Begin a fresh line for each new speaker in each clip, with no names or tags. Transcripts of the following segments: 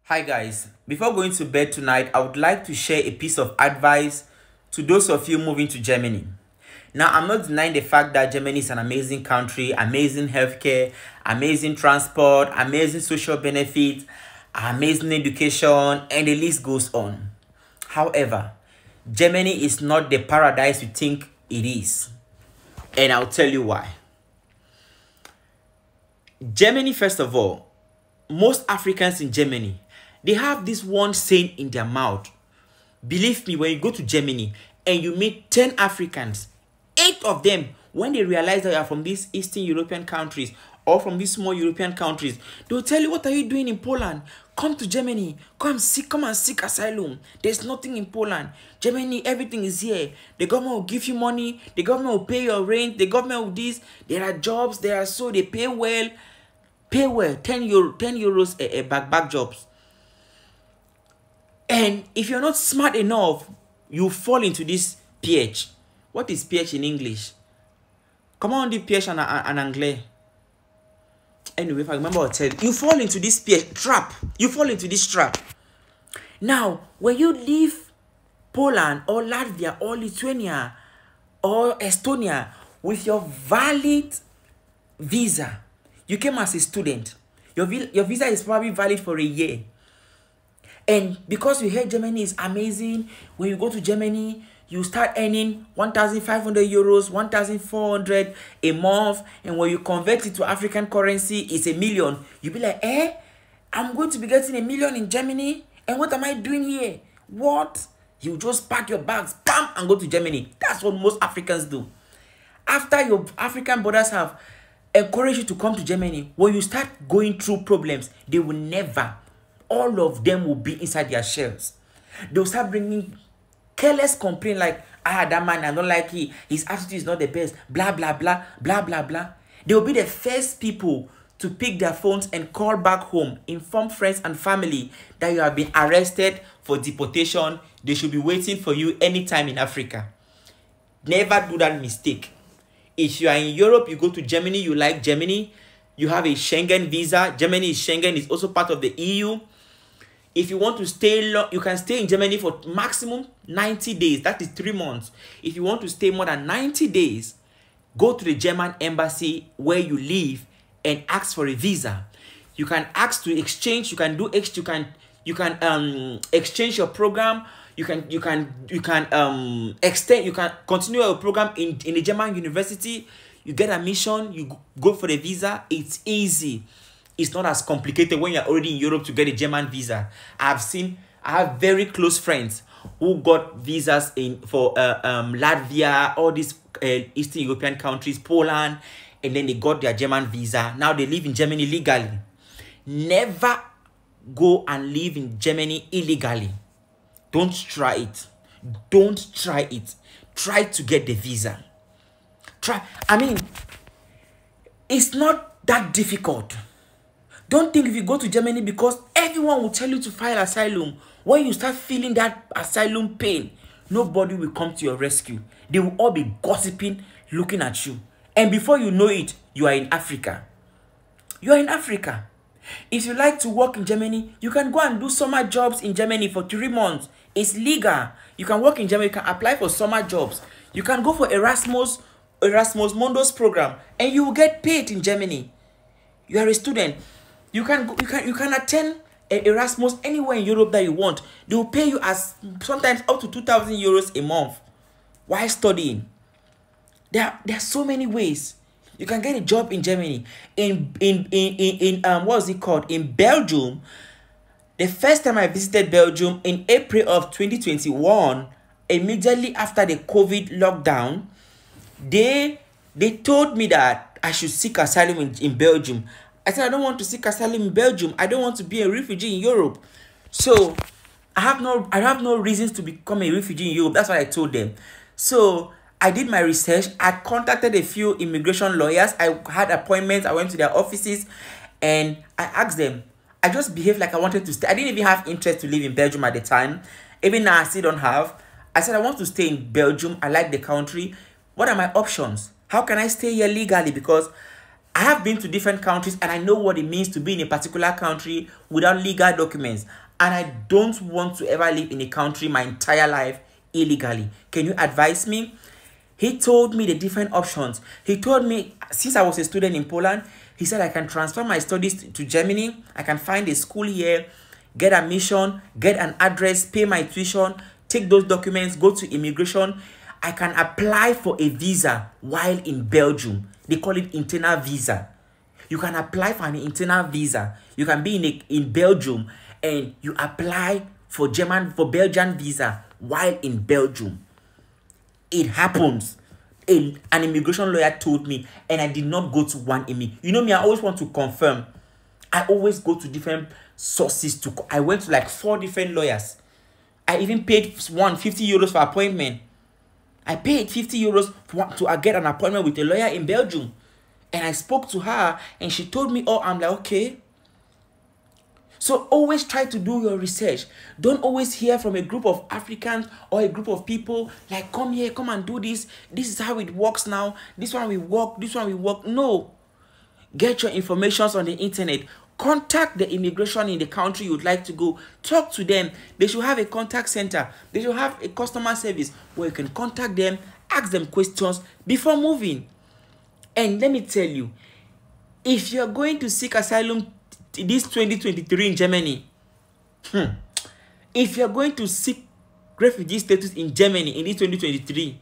Hi guys, before going to bed tonight, I would like to share a piece of advice to those of you moving to Germany. Now, I'm not denying the fact that Germany is an amazing country, amazing healthcare, amazing transport, amazing social benefits, amazing education, and the list goes on. However, Germany is not the paradise you think it is. And I'll tell you why. Germany, first of all, most Africans in Germany, they have this one saying in their mouth. Believe me, when you go to Germany and you meet 10 Africans, 8 of them, when they realize that you are from these Eastern European countries or from these small European countries, they'll tell you, what are you doing in Poland? Come to Germany. Come and seek asylum. There's nothing in Poland. Germany, everything is here. The government will give you money. The government will pay your rent. The government will this. There are jobs. They pay well. Pay well. 10 euros a back jobs. And if you're not smart enough, you fall into this piège. What is piège in English? Comment on dit piège en anglais? Anyway, if I remember, I'll tell you. You fall into this trap. You fall into this trap. Now, when you leave Poland or Latvia or Lithuania or Estonia with your valid visa, you came as a student. Your visa is probably valid for a year. And because you heard Germany is amazing, when you go to Germany, you start earning 1,500 euros, 1,400 a month. And when you convert it to African currency, it's $1 million. You'll be like, I'm going to be getting $1 million in Germany? And what am I doing here? What? You just pack your bags, bam, and go to Germany. That's what most Africans do. After your African brothers have encouraged you to come to Germany, when you start going through problems, they will never, all of them will be inside their shells. They'll start bringing careless complaint like, that man, I don't like it. His attitude is not the best. Blah, blah, blah, blah, blah, blah. They'll be the first people to pick their phones and call back home, inform friends and family that you have been arrested for deportation. They should be waiting for you anytime in Africa. Never do that mistake. If you are in Europe, you go to Germany, you like Germany, you have a Schengen visa. Germany is Schengen, is also part of the EU. If you want to stay long, you can stay in Germany for maximum 90 days. That is 3 months. If you want to stay more than 90 days, go to the German embassy where you live and ask for a visa. You can ask to exchange. You can do you can exchange your program. You can extend. You can continue your program in a German university. You get admission. You go for the visa. It's easy. It's not as complicated when you're already in Europe to get a German visa. I have very close friends who got visas for Latvia, all these Eastern European countries, Poland, and then they got their German visa. Now they live in Germany legally. Never go and live in Germany illegally. Don't try it. Don't try it. Try to get the visa. It's not that difficult. Don't think if you go to Germany, because everyone will tell you to file asylum. When you start feeling that asylum pain, nobody will come to your rescue. They will all be gossiping, looking at you. And before you know it, you are in Africa. You are in Africa. If you like to work in Germany, you can go and do summer jobs in Germany for 3 months. It's legal. You can work in Germany. You can apply for summer jobs. You can go for Erasmus Mundus program, and you will get paid in Germany. You are a student. You can attend Erasmus anywhere in Europe that you want. They will pay you as sometimes up to 2,000 euros a month while studying. There are so many ways you can get a job in Germany. In what's it called? In Belgium. The first time I visited Belgium in April of 2021, immediately after the COVID lockdown, they told me that I should seek asylum in Belgium. I said, I don't want to seek asylum in Belgium. I don't want to be a refugee in Europe. So I have no reasons to become a refugee in Europe. That's what I told them. So I did my research. I contacted a few immigration lawyers. I had appointments. I went to their offices and I asked them. I just behaved like I wanted to stay. I didn't even have interest to live in Belgium at the time. Even now, I still don't have. I said, I want to stay in Belgium. I like the country. What are my options? How can I stay here legally? Because I have been to different countries and I know what it means to be in a particular country without legal documents. And I don't want to ever live in a country my entire life illegally. Can you advise me? He told me the different options. He told me, since I was a student in Poland, he said I can transfer my studies to Germany. I can find a school here, get admission, get an address, pay my tuition, take those documents, go to immigration. I can apply for a visa while in Belgium. They call it internal visa. You can apply for an internal visa. You can be in Belgium and you apply for Belgian visa while in Belgium. It happens. An immigration lawyer told me, and I did not go to one email. You know me, I always want to confirm. I always go to different sources. I went to like 4 different lawyers. I even paid 50 euros for appointment. I paid 50 euros to get an appointment with a lawyer in Belgium. And I spoke to her and she told me, oh, I'm like, okay. So always try to do your research. Don't always hear from a group of Africans or a group of people like, come here, come and do this. This is how it works now. This one will work, this one will work. No. Get your information on the internet. Contact the immigration in the country you'd like to go. Talk to them. They should have a contact center. They should have a customer service where you can contact them, ask them questions before moving. And let me tell you, if you're going to seek asylum this 2023 in Germany, if you're going to seek refugee status in Germany in this 2023,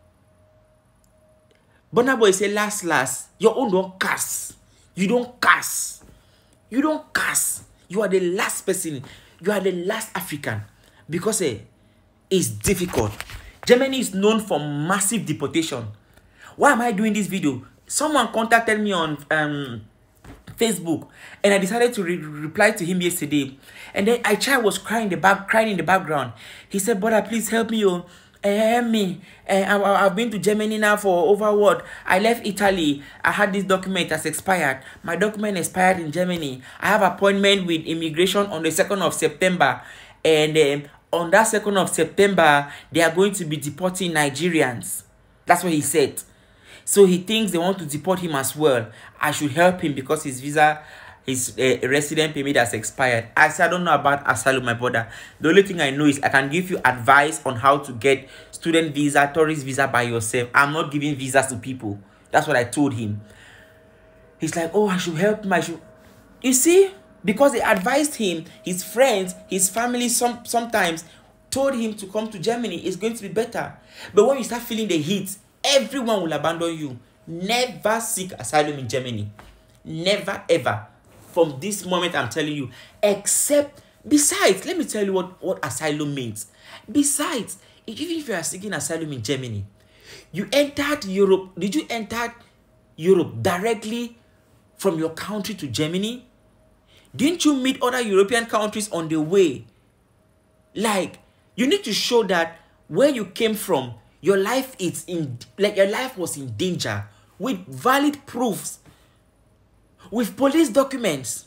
Burna Boy say last, your own don't cast. You don't cast. You don't cast. You are the last person. You are the last African. Because it's difficult. Germany is known for massive deportation. Why am I doing this video? Someone contacted me on Facebook, and I decided to reply to him yesterday. And then I was crying in the background. He said, "Brother, please help me. Help me. I've been to Germany now for over what? I left Italy. I had this document that's expired. My document expired in Germany. I have appointment with immigration on the 2nd of September. And on that 2nd of September, they are going to be deporting Nigerians." That's what he said. So he thinks they want to deport him as well. I should help him because his visa, his resident permit has expired. I said, I don't know about asylum, my brother. The only thing I know is I can give you advice on how to get student visa, tourist visa by yourself. I'm not giving visas to people. That's what I told him. He's like, oh, I should help him. You see, because they advised him, his friends, his family sometimes told him to come to Germany. It's going to be better. But when you start feeling the heat, everyone will abandon you. Never seek asylum in Germany. Never, ever. From this moment, I'm telling you. Besides, let me tell you what asylum means. Besides, even if you are seeking asylum in Germany, you entered Europe. Did you enter Europe directly from your country to Germany? Didn't you meet other European countries on the way? Like, you need to show that where you came from, your life your life was in danger, with valid proofs, with police documents,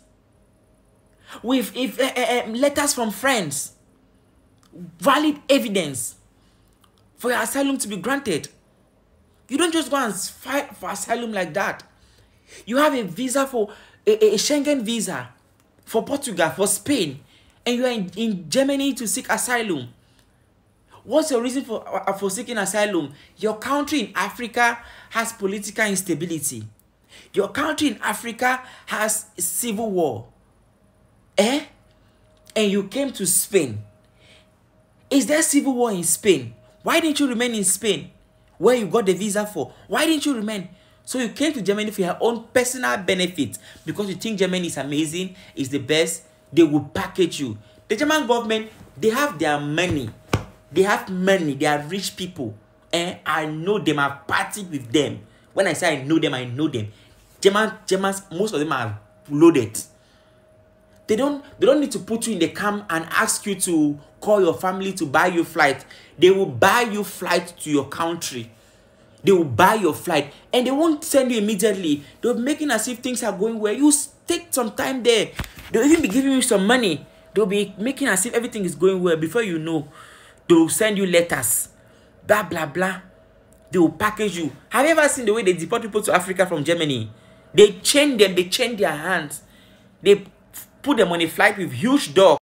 with letters from friends, valid evidence for your asylum to be granted. You don't just go and fight for asylum like that. You have a visa for a Schengen visa for Portugal, for Spain, and you are in Germany to seek asylum. What's your reason for seeking asylum? Your country in Africa has political instability. Your country in Africa has civil war. And you came to Spain. Is there civil war in Spain? Why didn't you remain in Spain, where you got the visa for? Why didn't you remain? So you came to Germany for your own personal benefit because you think Germany is amazing, is the best. They will package you. The German government, they have their money. They have money. They are rich people. And I know them. I've partied with them. When I say I know them, I know them. Germans, most of them are loaded. They don't need to put you in the camp and ask you to call your family to buy you flight. They will buy you flight to your country. They will buy your flight. And they won't send you immediately. They'll be making as if things are going well. You take some time there. They'll even be giving you some money. They'll be making as if everything is going well. Before you know, they will send you letters. Blah, blah, blah. They will package you. Have you ever seen the way they deport people to Africa from Germany? They chain them, they chain their hands. They put them on a flight with huge dogs.